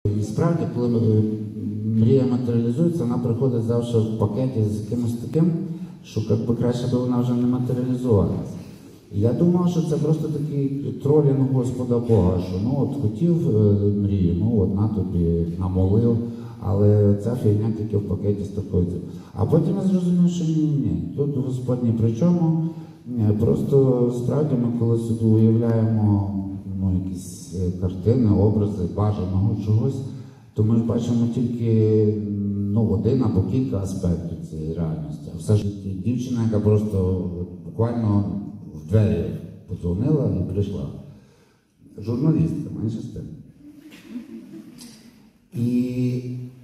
І справді, коли мрія матеріалізується, вона приходить завжди в пакеті з якимось таким, що якби краще би вона вже не матеріалізувалася. Я думав, що це просто такий тролінг Господа Бога, що ну от хотів мрію, ну от на тобі намолив, але ця фігня тільки в пакеті з такою. А потім я зрозумів, що ні. Тут Господь ні при чому. Просто справді ми коли собі уявляємо якісь картини, образи бажаного чогось, то ми ж бачимо тільки один або кілька аспектів цієї реальності. А все ж дівчина, яка просто буквально в двері подзвонила і прийшла. Журналістка, менше з тим. І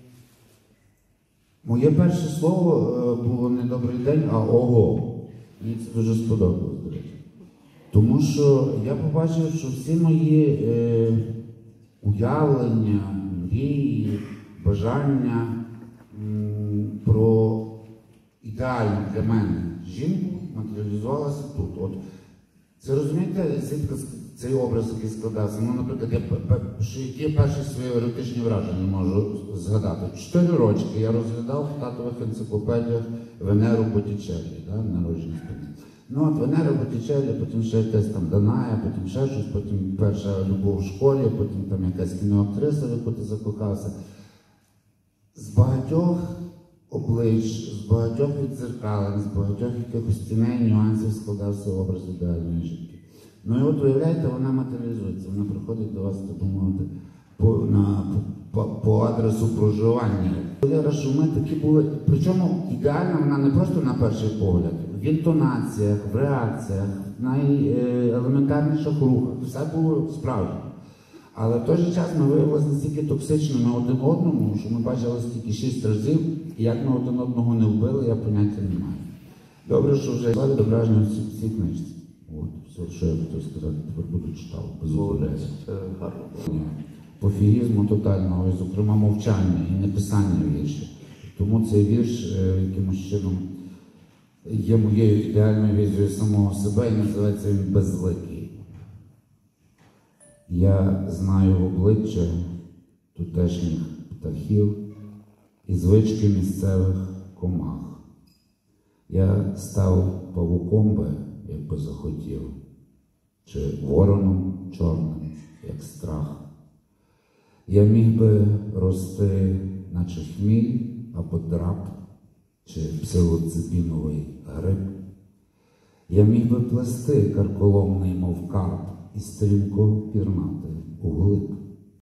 моє перше слово було не «добрий день», а «ого». Мені це дуже сподобалось, до речі. Тому що я побачив, що всі мої уявлення, мрії, бажання про ідеальну для мене жінку матеріалізувалася тут. От, це розумієте, цей образ, який складався? Ну, наприклад, які перші свої еротичні враження можу згадати. 4 рочки я розглядав в татових енциклопедіях Венеру Боттічеллі, народження спільні. Ну от Венера Боттічеллі, потім ще якась там Даная, потім ще щось, потім перша любов в школі, потім там якась кіноактриса, в яку ти закохався. З багатьох облич, з багатьох відзеркалень, з багатьох якихось тіней, нюансів складався образ ідеальної жінки. Ну і от уявляєте, вона матеріалізується, вона приходить до вас, так би мовити, по адресу проживання. Я що ми такі були, причому ідеальна вона не просто на перший погляд, в інтонаціях, в реакціях, в найелементарніших рухах, все було справжнє. Але в той же час ми виявилися настільки токсичними один одному, що ми бачили стільки 6 разів, і як ми один одного не вбили, я поняття не маю. Добре, що вже є відображення в цій книжці. От, все, що я хотів сказати, тепер буду читав. Дозволяється, це гарно. Пофігізму тотального, і, зокрема, мовчання і неписання віршів. Тому цей вірш якимось чином є моєю ідеальною візією самого себе і називається він «Безликий». Я знаю обличчя тутешніх птахів і звички місцевих комах. Я став павуком би, якби захотів, чи вороном чорним, як страх. Я міг би рости, наче хміль або драп, чи псилоцибіновий гриб. Я міг би плести карколомний, мов карп, і стрімко пірнати у глиб.